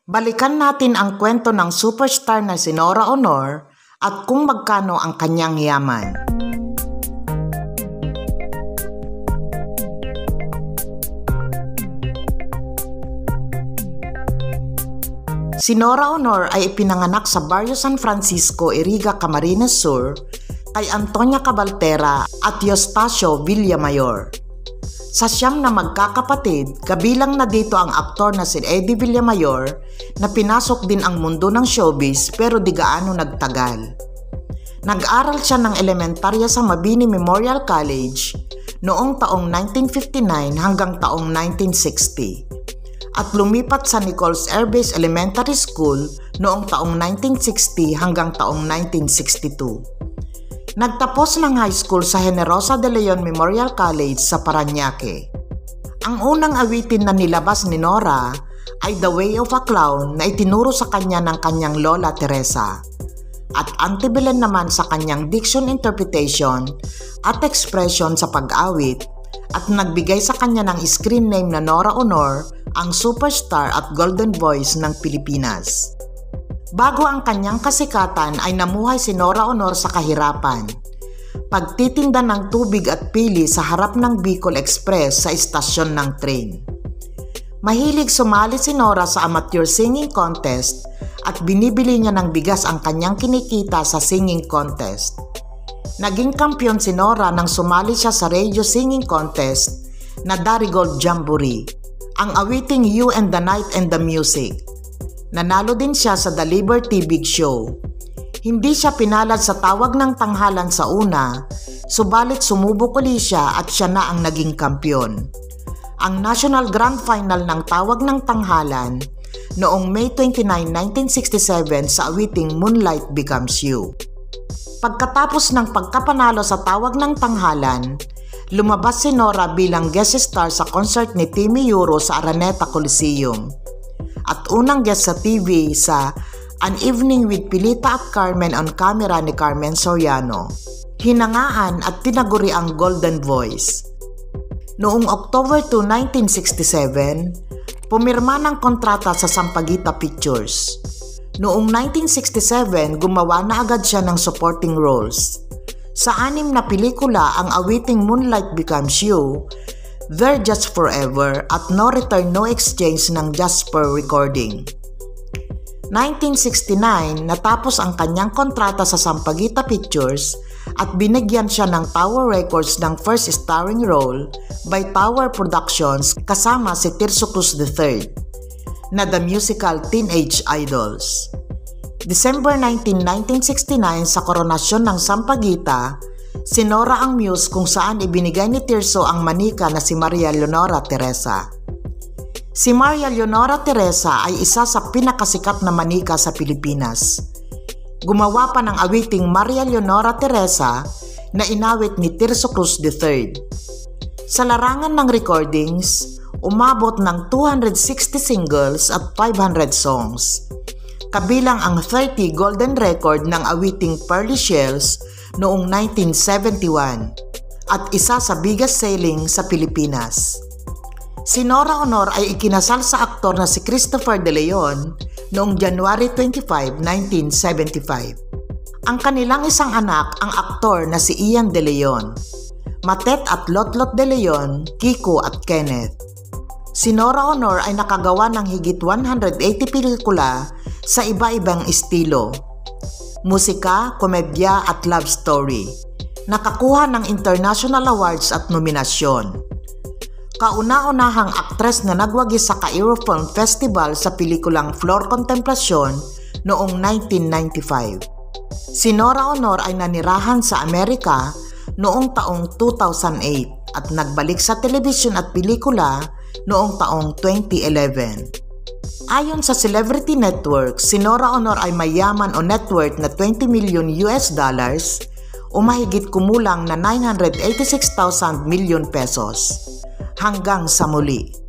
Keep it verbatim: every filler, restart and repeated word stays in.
Balikan natin ang kwento ng superstar na si Nora Aunor at kung magkano ang kanyang yaman. Si Nora Aunor ay ipinanganak sa Barrio San Francisco, Iriga, Camarines Sur kay Antonia Cabaltera at Eustacio Villamayor. Sa siyam na magkakapatid, kabilang na dito ang aktor na si Eddie Villamayor na pinasok din ang mundo ng showbiz pero di gaano nagtagal. Nag-aral siya ng elementarya sa Mabini Memorial College noong taong nineteen fifty-nine hanggang taong nineteen sixty at lumipat sa Nichols Air Base Elementary School noong taong nineteen sixty hanggang taong nineteen sixty-two. Nagtapos ng high school sa Generosa de Leon Memorial College sa Parañaque. Ang unang awitin na nilabas ni Nora ay The Way of a Clown na itinuro sa kanya ng kanyang lola Teresa at Antebellum naman sa kanyang diction interpretation at expression sa pag-awit at nagbigay sa kanya ng screen name na Nora Aunor, ang superstar at golden voice ng Pilipinas. Bago ang kanyang kasikatan ay namuhay si Nora Aunor sa kahirapan. Pagtitinda ng tubig at pili sa harap ng Bicol Express sa istasyon ng train. Mahilig sumali si Nora sa amateur singing contest at binibili niya ng bigas ang kanyang kinikita sa singing contest. Naging kampiyon si Nora nang sumali siya sa radio singing contest na Darigold Jamboree, ang awiting You and the Night and the Music. Nanalo din siya sa The Liberty Big Show. Hindi siya pinalad sa tawag ng tanghalan sa una, subalit sumubok uli siya at siya na ang naging kampiyon. Ang National Grand Final ng tawag ng tanghalan noong May twenty-ninth, nineteen sixty-seven sa awiting Moonlight Becomes You. Pagkatapos ng pagkapanalo sa tawag ng tanghalan, lumabas si Nora bilang guest star sa concert ni Timmy Euro sa Araneta Coliseum at unang guest sa T V sa An Evening with Pilita at Carmen on Camera ni Carmen Soriano. Hinangaan at tinaguri ang Golden Voice. Noong October second, nineteen sixty-seven, pumirma ng kontrata sa Sampaguita Pictures. Noong nineteen sixty-seven, gumawa na agad siya ng supporting roles. Sa anim na pelikula ang awiting Moonlight Becomes You, They're Just Forever at No Return No Exchange ng Jasper Recording. nineteen sixty-nine, natapos ang kanyang kontrata sa Sampaguita Pictures at binigyan siya ng Tower Records ng first starring role by Tower Productions kasama si Tirso Cruz the third na The Musical Teenage Idols. December nineteenth, nineteen sixty-nine sa koronasyon ng Sampaguita, si Nora ang muse kung saan ibinigay ni Tirso ang manika na si Maria Leonora Teresa. Si Maria Leonora Teresa ay isa sa pinakasikat na manika sa Pilipinas. Gumawa pa ng awiting Maria Leonora Teresa na inawit ni Tirso Cruz the third. Sa larangan ng recordings, umabot ng two hundred sixty singles at five hundred songs. Kabilang ang thirty golden record ng awiting Pearly Shells noong nineteen seventy-one at isa sa biggest selling sa Pilipinas. Si Nora Aunor ay ikinasal sa aktor na si Christopher De Leon noong January twenty-fifth, nineteen seventy-five. Ang kanilang isang anak ang aktor na si Ian De Leon, Matet at Lotlot De Leon, Kiko at Kenneth. Si Nora Aunor ay nakagawa ng higit one hundred eighty pelikula sa iba-ibang estilo, musika, komedya at love story. Nakakuha ng international awards at nominasyon. Kauna-unahang aktres na nagwagi sa Cairo Film Festival sa pelikulang Flor Contemplacion noong nineteen ninety-five. Si Nora Aunor ay nanirahan sa Amerika noong taong two thousand eight at nagbalik sa telebisyon at pelikula noong taong twenty eleven. Ayon sa Celebrity Network, si Nora Aunor ay mayaman o net worth na twenty million U S dollars o mahigit kumulang na nine hundred eighty-six thousand million pesos. Hanggang sa muli.